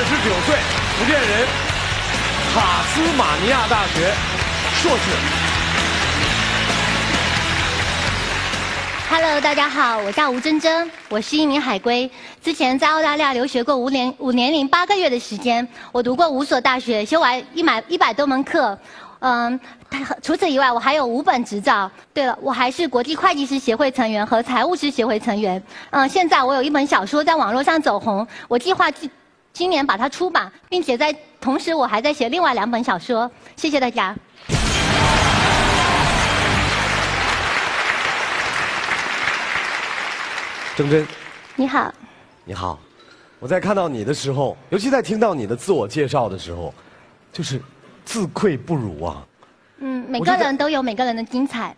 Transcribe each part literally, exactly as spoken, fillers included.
十九岁，福建人，塔斯马尼亚大学硕士。 Hello， 大家好，我叫吴珍珍，我是一名海归，之前在澳大利亚留学过五年五年零八个月的时间，我读过五所大学，修完一百一百多门课。嗯，除此以外，我还有五本执照。对了，我还是国际会计师协会成员和财务师协会成员。嗯，现在我有一本小说在网络上走红，我计划今今年把它出版，并且在同时我还在写另外两本小说。谢谢大家。 珍珍， 你好。 你好，我在看到你的时候，尤其在听到你的自我介绍的时候，就是自愧不如啊。 嗯，每个人都有每个人的精彩。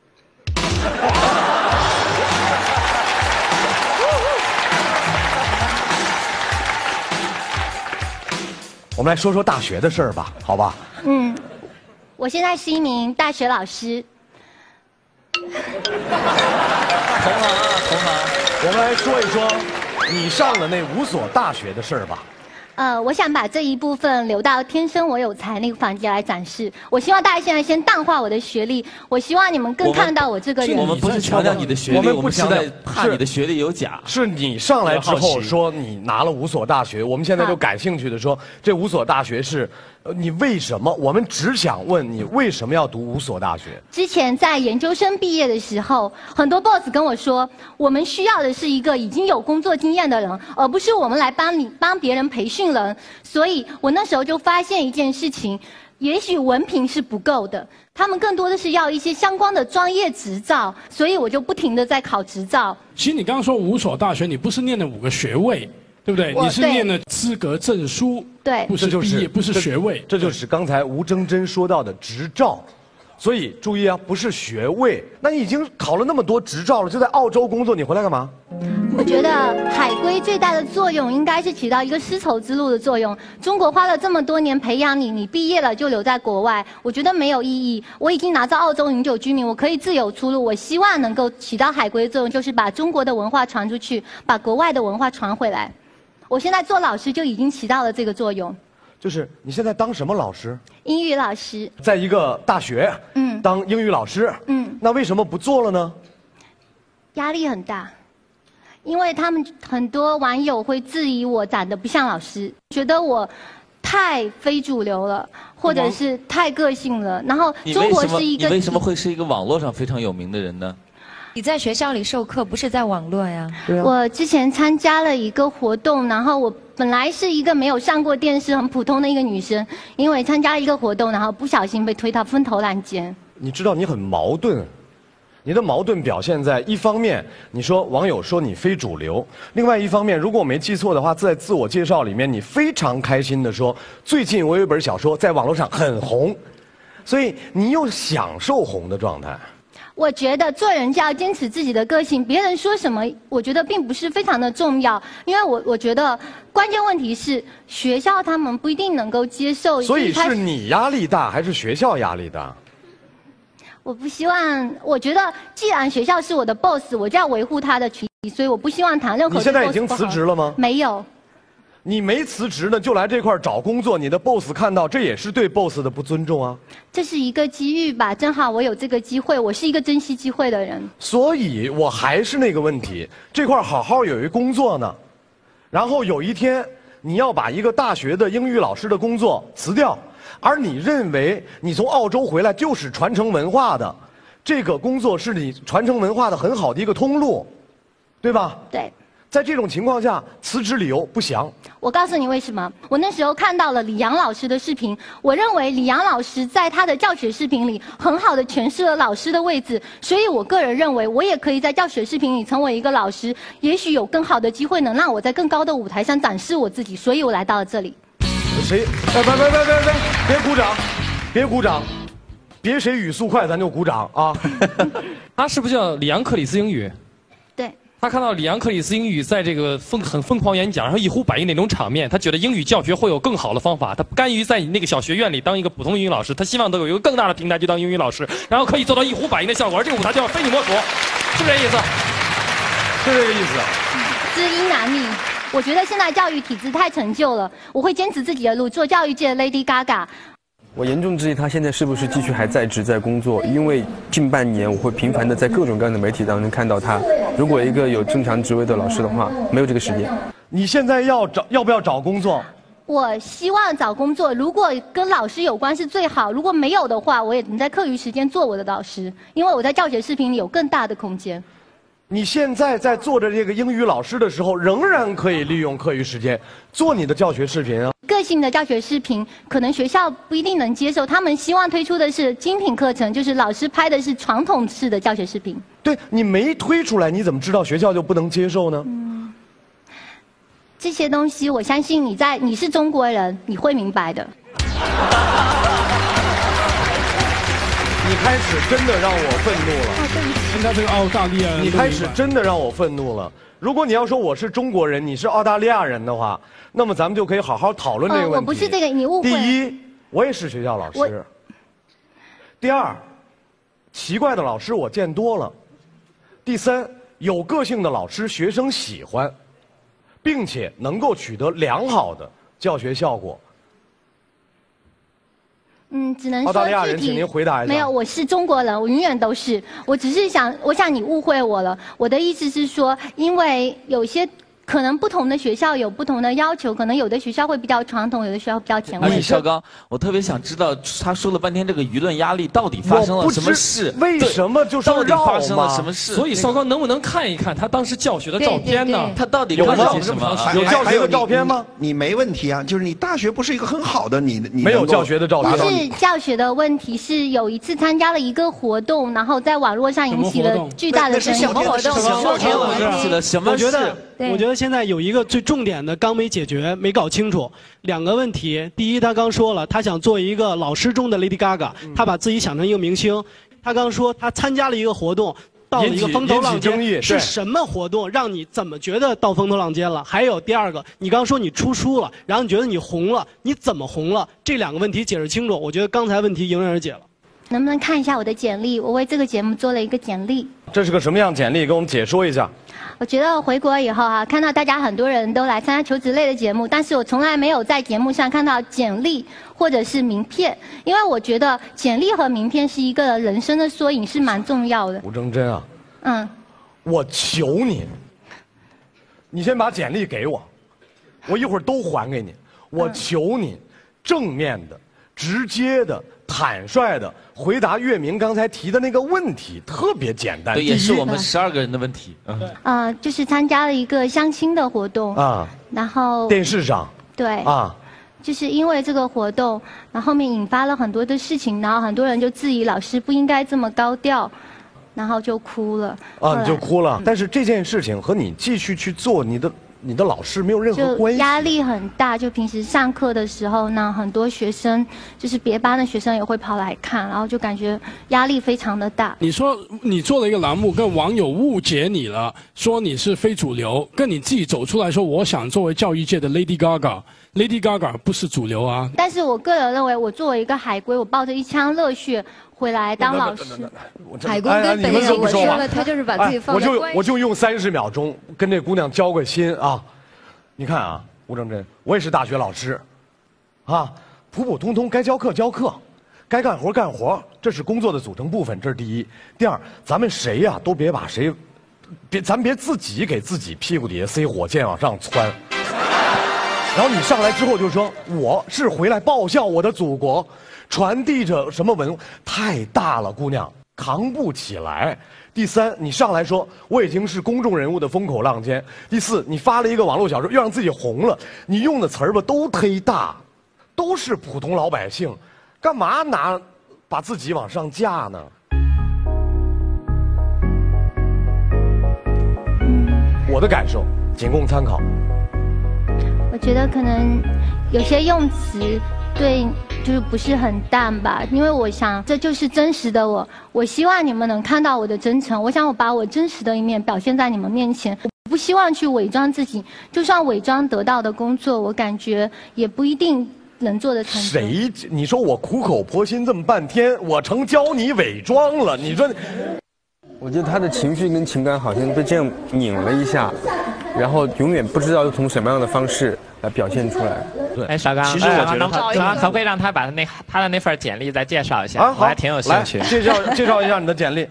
我们来说说大学的事儿吧，好吧？ 嗯，我现在是一名大学老师。 同行啊，同行。 我们来说一说你上了那五所大学的事儿吧。 呃，我想把这一部分留到天生我有才那个环节来展示。我希望大家现在先淡化我的学历，我希望你们更看到我这个人。 我们不是强调你的学历， 我们不是在怕你的学历有假。 是你上来之后说你拿了五所大学，我们现在就感兴趣的说，这五所大学是，呃，你为什么？我们只想问你为什么要读五所大学？ 之前在研究生毕业的时候，很多 boss 跟我说，我们需要的是一个已经有工作经验的人，而不是我们来帮你帮别人培训人。所以我那时候就发现一件事情，也许文凭是不够的，他们更多的是要一些相关的专业执照，所以我就不停地在考执照。 其实你刚刚说五所大学，你不是念了五个学位，对不对？你是念了资格证书， 对， 不是毕业，不是学位。 这就是刚才吴铮珍说到的执照。所以注意啊，不是学位。那你已经考了那么多执照了，就在澳洲工作，你回来干嘛？ 我觉得海归最大的作用应该是起到一个丝绸之路的作用。中国花了这么多年培养你，你毕业了就留在国外，我觉得没有意义。我已经拿到澳洲永久居民，我可以自由出入。我希望能够起到海归的作用，就是把中国的文化传出去，把国外的文化传回来。我现在做老师就已经起到了这个作用。 就是你现在当什么老师？ 英语老师。 在一个大学，嗯，当英语老师，嗯，那为什么不做了呢？ 压力很大，因为他们很多网友会质疑我长得不像老师，觉得我太非主流了，或者是太个性了。然后中国是一个， 你为什么会是一个网络上非常有名的人呢？ 你在学校里授课，不是在网络呀？ 对啊。 我之前参加了一个活动，然后我本来是一个没有上过电视、很普通的一个女生，因为参加了一个活动，然后不小心被推到风头浪尖。 你知道你很矛盾，你的矛盾表现在一方面，你说网友说你非主流；另外一方面，如果我没记错的话，在自我介绍里面，你非常开心地说，最近我有一本小说在网络上很红，所以你又享受红的状态。 我觉得做人就要坚持自己的个性，别人说什么，我觉得并不是非常的重要，因为我我觉得关键问题是学校他们不一定能够接受。 所以是你压力大还是学校压力大？ 我不希望，我觉得既然学校是我的 boss， 我就要维护他的权益，所以我不希望谈任何。 你现在已经辞职了吗？ 没有。 你没辞职呢，就来这块找工作，你的 boss 看到，这也是对 boss 的不尊重啊。 这是一个机遇吧，正好我有这个机会，我是一个珍惜机会的人。 所以我还是那个问题，这块好好有一工作呢，然后有一天你要把一个大学的英语老师的工作辞掉，而你认为你从澳洲回来就是传承文化的，这个工作是你传承文化的很好的一个通路，对吧？ 对。 在这种情况下，辞职理由不详。 我告诉你为什么。我那时候看到了李阳老师的视频，我认为李阳老师在他的教学视频里很好的诠释了老师的位置，所以我个人认为，我也可以在教学视频里成为一个老师，也许有更好的机会能让我在更高的舞台上展示我自己，所以我来到了这里。 谁？哎，别别别别别，别鼓掌，别鼓掌，别谁语速快咱就鼓掌啊！ 他是不是叫里昂克里斯英语？ 对。 他看到里昂克里斯英语在这个疯很疯狂演讲，然后一呼百应那种场面，他觉得英语教学会有更好的方法，他不甘于在你那个小学院里当一个普通英语老师，他希望都有一个更大的平台去当英语老师，然后可以做到一呼百应的效果，而这个舞台就要非你莫属，是不是这意思？ 是这个意思。 知音难觅。 我觉得现在教育体制太陈旧了，我会坚持自己的路，做教育界的 Lady Gaga。 我严重质疑他现在是不是继续还在职在工作，因为近半年我会频繁的在各种各样的媒体当中看到他。如果一个有正常职位的老师的话，没有这个时间。 你现在要找要不要找工作？ 我希望找工作，如果跟老师有关是最好，如果没有的话，我也能在课余时间做我的老师，因为我在教学视频里有更大的空间。 你现在在做着这个英语老师的时候，仍然可以利用课余时间做你的教学视频啊。 个性的教学视频，可能学校不一定能接受，他们希望推出的是精品课程，就是老师拍的是传统式的教学视频。 对，你没推出来，你怎么知道学校就不能接受呢？ 嗯，这些东西，我相信你在你是中国人，你会明白的。 你开始真的让我愤怒了。 哦，对不起。 人家这个澳大利亚人， 你开始真的让我愤怒了。如果你要说我是中国人，你是澳大利亚人的话，那么咱们就可以好好讨论这个问题。 呃、我不是这个，你误会了。 第一，我也是学校老师。第二，奇怪的老师我见多了。第三，有个性的老师学生喜欢，并且能够取得良好的教学效果。 嗯，只能说澳大利亚人，请您回答一下。 没有，我是中国人，我永远都是。我只是想，我想你误会我了。我的意思是说，因为有些可能不同的学校有不同的要求，可能有的学校会比较传统，有的学校比较前卫。 而且肖刚，我特别想知道，他说了半天这个舆论压力到底发生了什么事？ 为什么就说到底发生了什么事？ 所以肖刚能不能看一看他当时教学的照片呢？ 对对对他到底有看了些什么？ 有教学的照片吗？ 你, 你没问题啊，就是你大学不是一个很好的，你你没有教学的照片。 不是教学的问题，是有一次参加了一个活动，然后在网络上引起了巨大的争议。 什么活动？ 什么活动引起了什么事？ 我觉得，我觉得现在有一个最重点的刚没解决，没搞清楚两个问题。第一，他刚说了，他想做一个老师中的 Lady Gaga，、嗯、他把自己想成一个明星。他刚说他参加了一个活动，到了一个风头浪尖，是什么活动让你怎么觉得到风头浪尖了？还有第二个，你刚说你出书了，然后你觉得你红了，你怎么红了？这两个问题解释清楚，我觉得刚才问题迎刃而解了。 能不能看一下我的简历？我为这个节目做了一个简历。 这是个什么样简历？给我们解说一下。 我觉得回国以后啊，看到大家很多人都来参加求职类的节目，但是我从来没有在节目上看到简历或者是名片，因为我觉得简历和名片是一个人生的缩影，是蛮重要的。 吴铮真啊， 嗯， 我求你，你先把简历给我，我一会儿都还给你。我求你，正面的、直接的、坦率的回答岳明刚才提的那个问题，特别简单。 对，也是我们十二个人的问题。 嗯，呃，就是参加了一个相亲的活动啊，然后电视上对啊， 就是因为这个活动，然后后面引发了很多的事情，然后很多人就质疑老师不应该这么高调，然后就哭了。 啊，你就哭了。但是这件事情和你继续去做你的。你的老师没有任何关系， 压力很大。就平时上课的时候呢，很多学生就是别班的学生也会跑来看，然后就感觉压力非常的大。 你说你做了一个栏目，跟网友误解你了，说你是非主流，跟你自己走出来说，我想作为教育界的 Lady Gaga，Lady Gaga 不是主流啊。 但是我个人认为，我作为一个海归，我抱着一腔热血回来当老师。 海归跟北京我说了，他就是把自己放在关系。我就我就用三十秒钟跟这姑娘交个心啊！你看啊，吴铮真，我也是大学老师，啊，普普通通该教课教课，该干活干活，这是工作的组成部分，这是第一。第二，咱们谁呀、啊、都别把谁，别咱别自己给自己屁股底下塞火箭往上窜。然后你上来之后就说我是回来报效我的祖国，传递着什么文化，太大了，姑娘扛不起来。第三，你上来说我已经是公众人物的风口浪尖。第四，你发了一个网络小说，又让自己红了，你用的词儿吧都忒大，都是普通老百姓，干嘛拿把自己往上架呢？我的感受仅供参考。 我觉得可能有些用词对就是不是很淡吧，因为我想这就是真实的我，我希望你们能看到我的真诚，我想我把我真实的一面表现在你们面前，我不希望去伪装自己，就算伪装得到的工作，我感觉也不一定能做得成。 谁？你说我苦口婆心这么半天，我成教你伪装了？你说， 我觉得他的情绪跟情感好像被这样拧了一下，然后永远不知道从什么样的方式来表现出来。 对， 哎，小刚， 其实我觉得能能可不可以让他把那他的那份简历再介绍一下？啊，我还挺有兴趣。 介绍介绍一下你的简历。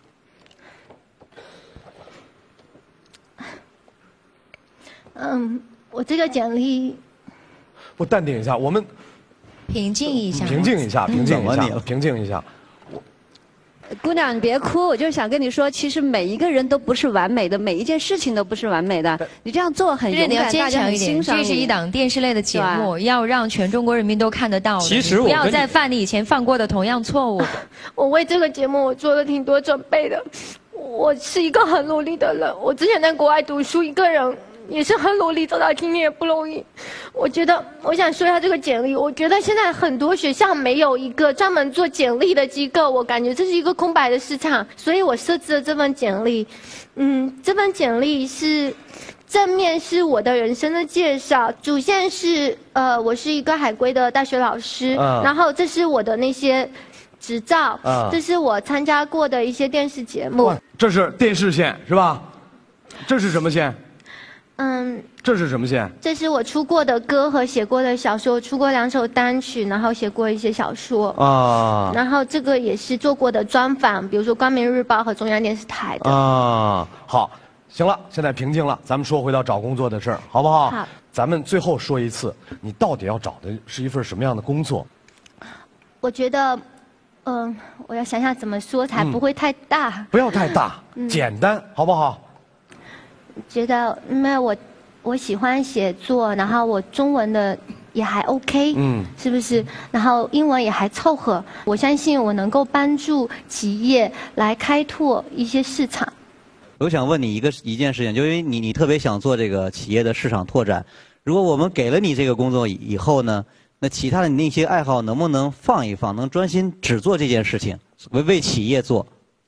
嗯，我这个简历， 我淡定一下，我们平静一下， 平静一下，平静一下，平静一下。 姑娘，你别哭，我就是想跟你说，其实每一个人都不是完美的，每一件事情都不是完美的。你这样做很勇敢， 你要坚强一点。这是一档电视类的节目，要让全中国人民都看得到。 其实我不要再犯你以前犯过的同样错误。 我为这个节目我做了挺多准备的，我是一个很努力的人。我之前在国外读书，一个人也是很努力，走到今天也不容易。我觉得，我想说一下这个简历。我觉得现在很多学校没有一个专门做简历的机构，我感觉这是一个空白的市场，所以我设置了这份简历。嗯，这份简历是正面是我的人生的介绍，主线是呃，我是一个海归的大学老师， 嗯、 然后这是我的那些执照，嗯、这是我参加过的一些电视节目。 这是电视线是吧？这是什么线？ 嗯， 这是什么线？ 这是我出过的歌和写过的小说，出过两首单曲，然后写过一些小说啊。然后这个也是做过的专访，比如说光明日报和中央电视台的啊。好，行了，现在平静了，咱们说回到找工作的事儿，好不好？ 好。 咱们最后说一次，你到底要找的是一份什么样的工作？ 我觉得，嗯、呃，我要想想怎么说才不会太大。 嗯、不要太大，嗯、简单，好不好？ 觉得因为我我喜欢写作，然后我中文的也还 OK， 嗯，是不是？然后英文也还凑合，我相信我能够帮助企业来开拓一些市场。 我想问你一个一件事情，就因为你你特别想做这个企业的市场拓展，如果我们给了你这个工作以后呢，那其他的你那些爱好能不能放一放，能专心只做这件事情，为为企业做？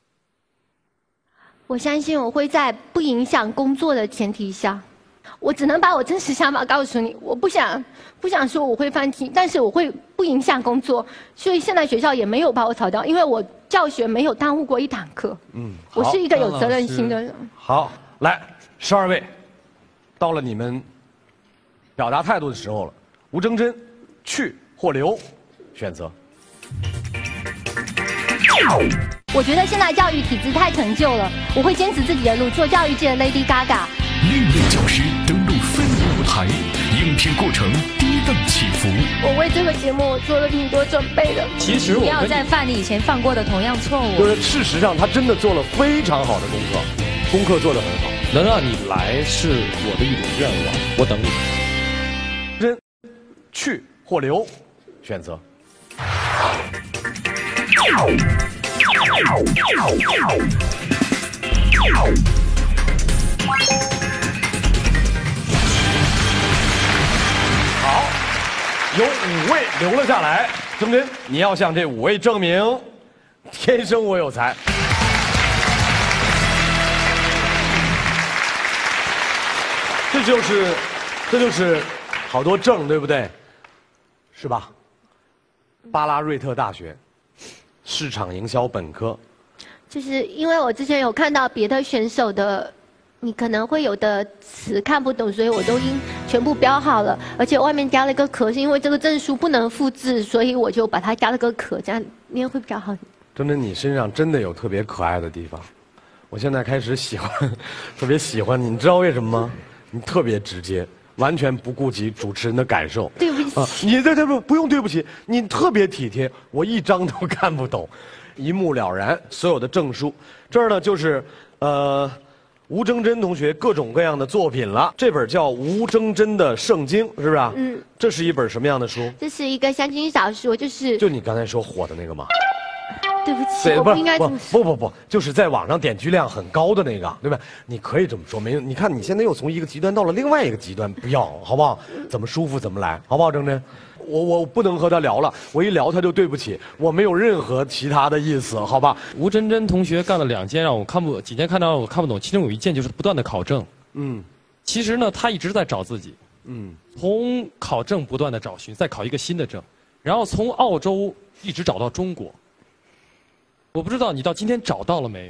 我相信我会在不影响工作的前提下，我只能把我真实想法告诉你。我不想不想说我会放弃，但是我会不影响工作。所以现在学校也没有把我炒掉，因为我教学没有耽误过一堂课。嗯，我是一个有责任心的人。 好，来，十二位，到了你们表达态度的时候了。吴铮铮，去或留，选择。 我觉得现在教育体制太陈旧了，我会坚持自己的路，做教育界的 Lady Gaga。 另类教师登陆非舞台，应聘过程跌宕起伏。 我为这个节目做了挺多准备的。 其实我不要再犯你以前犯过的同样错误。 就是事实上，他真的做了非常好的功课，功课做得很好。 能让你来是我的一种愿望，我等你。 真，去或留，选择。 好，有五位留了下来。铮铮，你要向这五位证明，天生我有才。这就是，这就是好多证，对不对？是吧？巴拉瑞特大学。市场营销本科， 就是因为我之前有看到别的选手的，你可能会有的词看不懂，所以我都已经全部标好了，而且外面加了一个壳，是因为这个证书不能复制，所以我就把它加了个壳，这样念会比较好。 铮铮，你身上真的有特别可爱的地方，我现在开始喜欢，特别喜欢你，你知道为什么吗？你特别直接。完全不顾及主持人的感受。 对不起，啊、 你这这不不用对不起，你特别体贴，我一张都看不懂，一目了然。所有的证书，这儿呢就是呃吴铮铮同学各种各样的作品了。这本叫《吴铮铮的圣经》，是不是啊？嗯。这是一本什么样的书？ 这是一个相亲小说，就是就你刚才说火的那个吗？ 对不起，我不应该这么说。不不不，就是在网上点击量很高的那个，对吧？你可以这么说，没？你看你现在又从一个极端到了另外一个极端，不要，好不好？怎么舒服怎么来，好不好？铮铮，我我不能和他聊了，我一聊他就对不起，我没有任何其他的意思，好吧？ 吴铮铮同学干了两件让我看不几件看到我看不懂，其中有一件就是不断的考证。嗯，其实呢，他一直在找自己。嗯，从考证不断的找寻，再考一个新的证，然后从澳洲一直找到中国。我不知道你到今天找到了没有？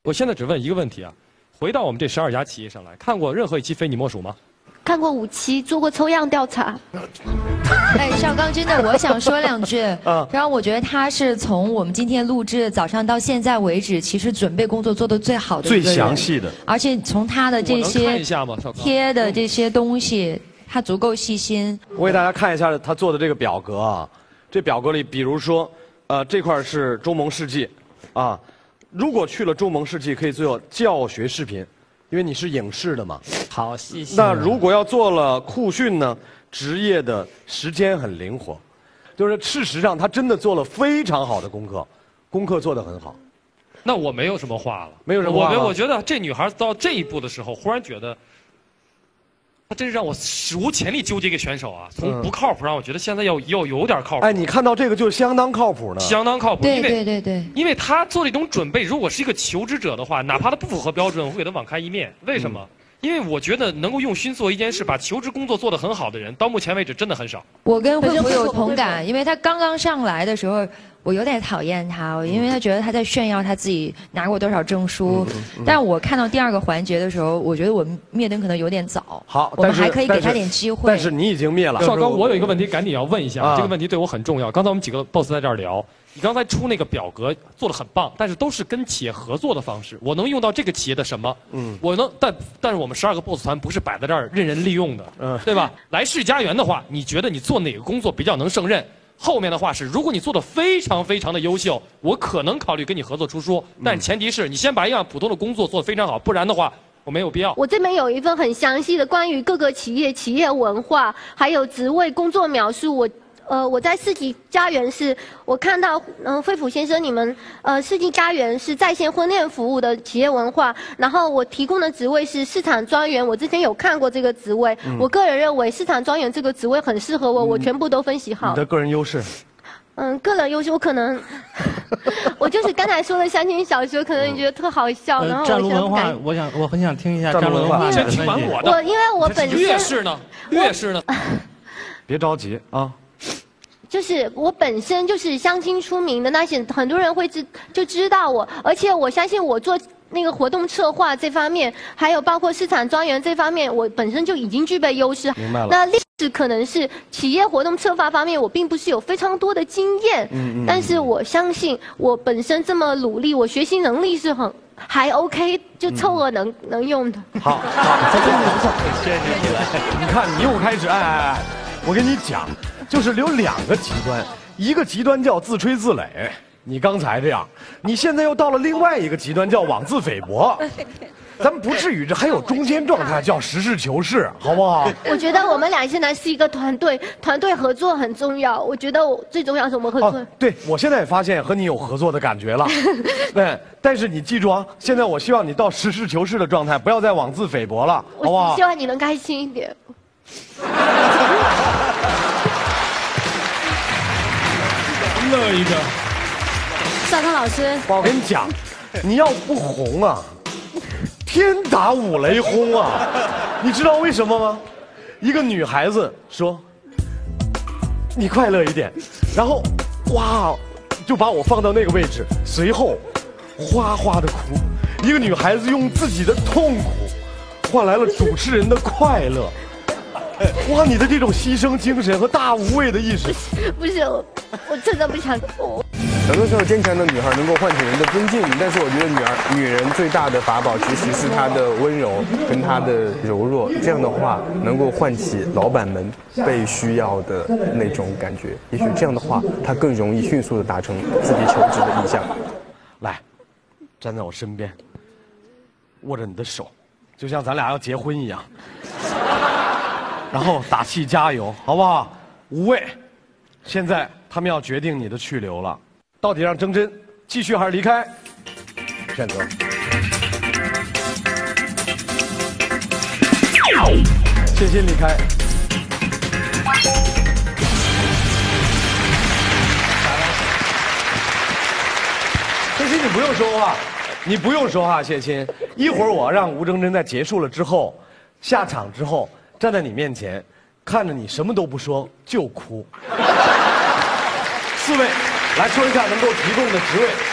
我现在只问一个问题啊，回到我们这十二家企业上来，看过任何一期《非你莫属》吗？ 看过五期，做过抽样调查。 哎，邵刚，真的，我想说两句。嗯。然后我觉得他是从我们今天录制早上到现在为止，其实准备工作做得最好的一个人， 最详细的。 而且从他的这些看一下吗？邵刚贴的这些东西，他足够细心。 我给大家看一下他做的这个表格啊，这表格里，比如说，呃，这块是中盟世纪，啊，如果去了中盟世纪，可以做教学视频。因为你是影视的嘛， 好细心。 那如果要做了酷讯呢，职业的时间很灵活，就是事实上他真的做了非常好的功课，功课做得很好。 那我没有什么话了， 没有什么话我我觉得这女孩到这一步的时候，忽然觉得，她真是让我史无前例纠结一个选手啊！从不靠谱让我觉得现在要要有点靠谱。 哎，你看到这个就相当靠谱呢。 相当靠谱， 对对对对。 因为他做这种准备，如果是一个求职者的话，哪怕他不符合标准，我会给他网开一面。为什么？嗯、因为我觉得能够用心做一件事，把求职工作做得很好的人，到目前为止真的很少。 我跟慧慧有同感，因为他刚刚上来的时候，我有点讨厌他，因为他觉得他在炫耀他自己拿过多少证书。嗯嗯嗯、但我看到第二个环节的时候，我觉得我灭灯可能有点早。 好， 我们还可以给他点机会。 但是你已经灭了。 邵刚，我有一个问题赶紧要问一下，啊、这个问题对我很重要。刚才我们几个 boss 在这儿聊。你刚才出那个表格做得很棒，但是都是跟企业合作的方式。我能用到这个企业的什么？嗯，我能，但但是我们十二个 boss 团不是摆在这儿任人利用的，嗯，对吧？来世家园的话，你觉得你做哪个工作比较能胜任？后面的话是，如果你做得非常非常的优秀，我可能考虑跟你合作出书，但前提是你先把一样普通的工作做得非常好，不然的话。我没有必要。 我这边有一份很详细的关于各个企业、企业文化，还有职位、工作描述。我，呃，我在世纪家园是，我看到，嗯、呃，肺腑先生你们，呃，世纪家园是在线婚恋服务的企业文化。然后我提供的职位是市场专员，我之前有看过这个职位，嗯、我个人认为市场专员这个职位很适合我，嗯、我全部都分析好。 你的个人优势。 嗯，个人优势我可能，我就是刚才说的相亲小说，可能你觉得特好笑， 呃、 然后战卢文化，我想我很想听一下战卢文化。 先听完我的。 我因为我本身越是呢，越是呢。 别着急啊。 就是我本身就是相亲出名的，那些很多人会知就知道我，而且我相信我做那个活动策划这方面，还有包括市场专员这方面，我本身就已经具备优势。 明白了。 那历史可能是企业活动策划方面，我并不是有非常多的经验，嗯嗯，但是我相信我本身这么努力，我学习能力是很还 OK， 就凑合能、嗯、能用的。 好，好，这真的不错，谢谢你。你看，你又开始，哎哎哎，我跟你讲。就是有两个极端，一个极端叫自吹自擂，你刚才这样，你现在又到了另外一个极端叫妄自菲薄，咱们不至于这还有中间状态叫实事求是，好不好？ 我觉得我们俩现在是一个团队，团队合作很重要。我觉得我最重要是我们合作。 哦、对，我现在也发现和你有合作的感觉了。对，但是你记住啊，现在我希望你到实事求是的状态，不要再妄自菲薄了，好不好？ 我希望你能开心一点。 乐一个， 邵康老师， 我跟你讲，你要不红啊，天打五雷轰啊！你知道为什么吗？一个女孩子说：“你快乐一点。”然后，哇，就把我放到那个位置，随后哗哗的哭。一个女孩子用自己的痛苦换来了主持人的快乐。哇，你的这种牺牲精神和大无畏的意识， 不是我，我真的不想哭。 很多时候，坚强的女孩能够唤起人的尊敬，但是我觉得女儿女人最大的法宝其实是她的温柔跟她的柔弱，这样的话能够唤起老板们被需要的那种感觉。也许这样的话，她更容易迅速的达成自己求职的意向。 来，站在我身边，握着你的手，就像咱俩要结婚一样。然后打气加油，好不好？无畏。现在他们要决定你的去留了，到底让铮铮继续还是离开？选择。谢谢离开。谢谢你不用说话，你不用说话，谢亲。一会儿我让吴铮铮在结束了之后，下场之后。站在你面前，看着你什么都不说就哭。四位来说一下能够提供的职位。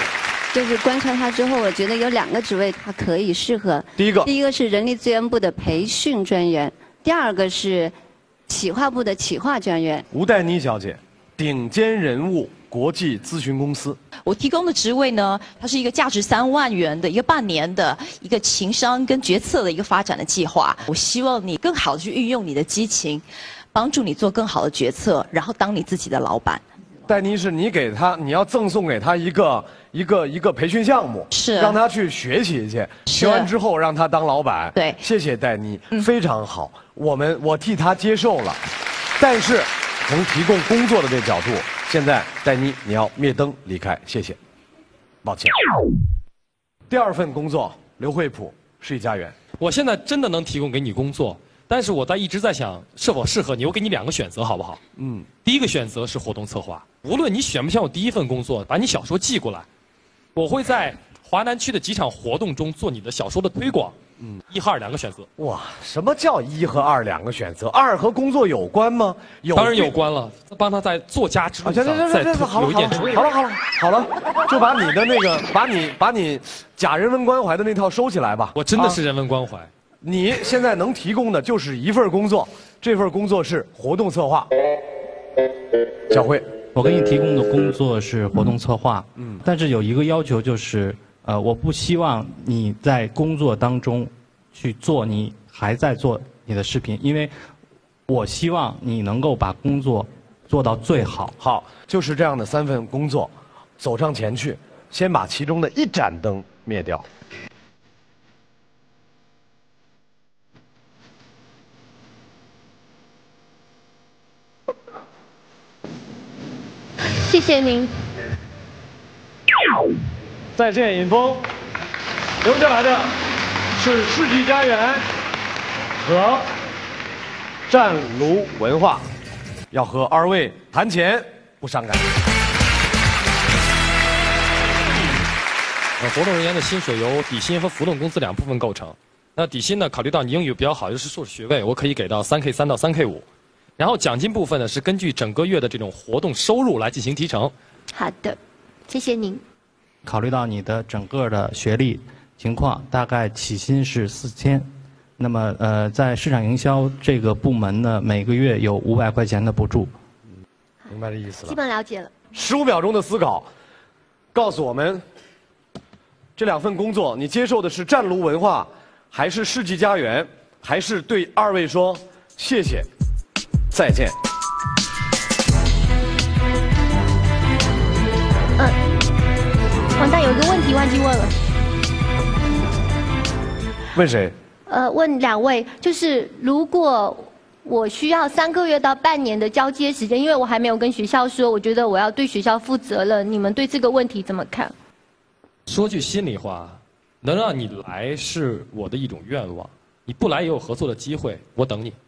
就是观察他之后，我觉得有两个职位他可以适合。 第一个， 第一个是人力资源部的培训专员，第二个是企划部的企划专员。 吴黛妮小姐，顶尖人物国际咨询公司。 我提供的职位呢，它是一个价值三万元的一个半年的一个情商跟决策的一个发展的计划。我希望你更好的去运用你的激情，帮助你做更好的决策，然后当你自己的老板。 戴妮是你给他，你要赠送给他一个一个一个培训项目， 是让他去学习去，学完之后让他当老板。 对， 谢谢戴妮，嗯、非常好，我们我替他接受了，但是从提供工作的这角度，现在戴妮你要灭灯离开，谢谢，抱歉。第二份工作，刘惠普，世纪佳缘。 我现在真的能提供给你工作。但是我在一直在想是否适合你，我给你两个选择好不好？嗯，第一个选择是活动策划，无论你选不选我第一份工作，把你小说寄过来，我会在华南区的几场活动中做你的小说的推广。嗯，一和二两个选择。 哇，什么叫一和二两个选择？二和工作有关吗？有， 当然有关了，帮他在作家之路上再有一点出。 好了好了好了，就把你的那个，把你把你假人文关怀的那套收起来吧。 我真的是人文关怀。啊， 你现在能提供的就是一份工作，这份工作是活动策划。小辉， 我给你提供的工作是活动策划，嗯，但是有一个要求就是，呃，我不希望你在工作当中去做你还在做你的视频，因为我希望你能够把工作做到最好。 好，就是这样的三份工作，走上前去，先把其中的一盏灯灭掉。 谢谢您。 再见，尹峰。留下来的是世纪佳缘和湛卢文化，要和二位谈钱不伤感。 呃，活动人员的薪水由底薪和浮动工资两部分构成。那底薪呢，考虑到你英语比较好，又是硕士学位，我可以给到三 K 三到三 K 五。然后奖金部分呢，是根据整个月的这种活动收入来进行提成。 好的，谢谢您。 考虑到你的整个的学历情况，大概起薪是四千。那么呃，在市场营销这个部门呢，每个月有五百块钱的补助。 明白这意思了。 基本了解了。 十五秒钟的思考，告诉我们，这两份工作你接受的是湛卢文化，还是世纪佳缘，还是对二位说谢谢？再见。 嗯，完蛋，有一个问题忘记问了。 问谁？ 呃，问两位，就是如果我需要三个月到半年的交接时间，因为我还没有跟学校说，我觉得我要对学校负责了。你们对这个问题怎么看？ 说句心里话，能让你来是我的一种愿望，你不来也有合作的机会，我等你。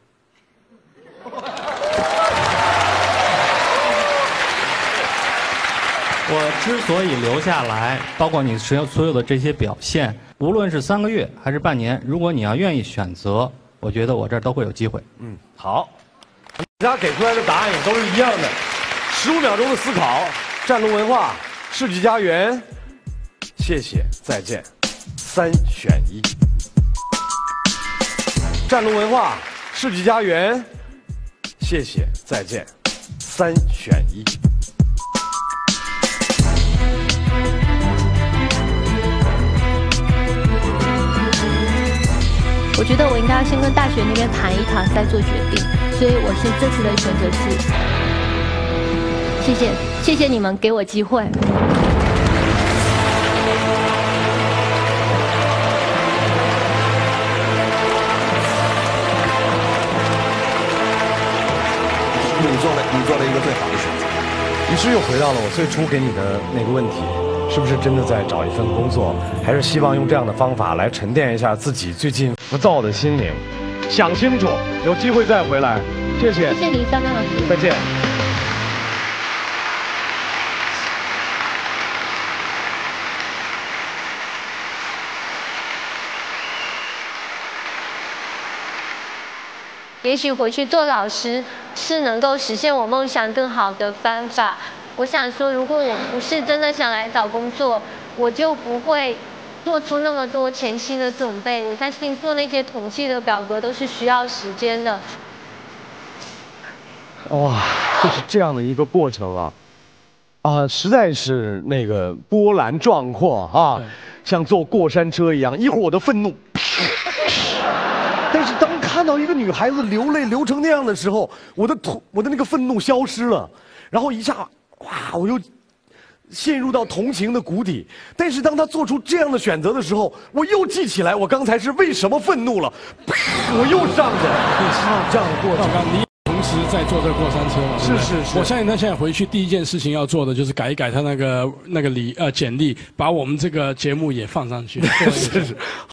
我之所以留下来，包括你所有所有的这些表现，无论是三个月还是半年，如果你要愿意选择，我觉得我这儿都会有机会。 嗯，好，大家给出来的答案也都是一样的。十五秒钟的思考，湛卢文化、世纪佳缘，谢谢，再见，三选一。湛卢文化、世纪佳缘，谢谢，再见，三选一。 我觉得我应该要先跟大学那边谈一谈，再做决定，所以我现这次的选择是，谢谢，谢谢你们给我机会。 你做了，你做了一个最好的选择。 于是又回到了我最初给你的那个问题。是不是真的在找一份工作，还是希望用这样的方法来沉淀一下自己最近浮躁的心灵？想清楚，有机会再回来。谢谢。 谢谢你，张刚老师。 再见。 也许回去做老师是能够实现我梦想更好的方法。我想说，如果我不是真的想来找工作， 我就不会做出那么多前期的准备。我相信做那些统计的表格都是需要时间的。 哇，就是这样的一个过程啊，啊，实在是那个波澜壮阔啊，像坐过山车一样。一会儿我的愤怒，但是当看到一个女孩子流泪流成那样的时候，我的土我的那个愤怒消失了，然后一下，哇，我又陷入到同情的谷底。但是当她做出这样的选择的时候，我又记起来我刚才是为什么愤怒了，我又上去了，这样的过程。 同时在坐这个过山车嘛， 是是是。 我相信他现在回去第一件事情要做的就是改一改他那个那个礼呃简历，把我们这个节目也放上去。 是是。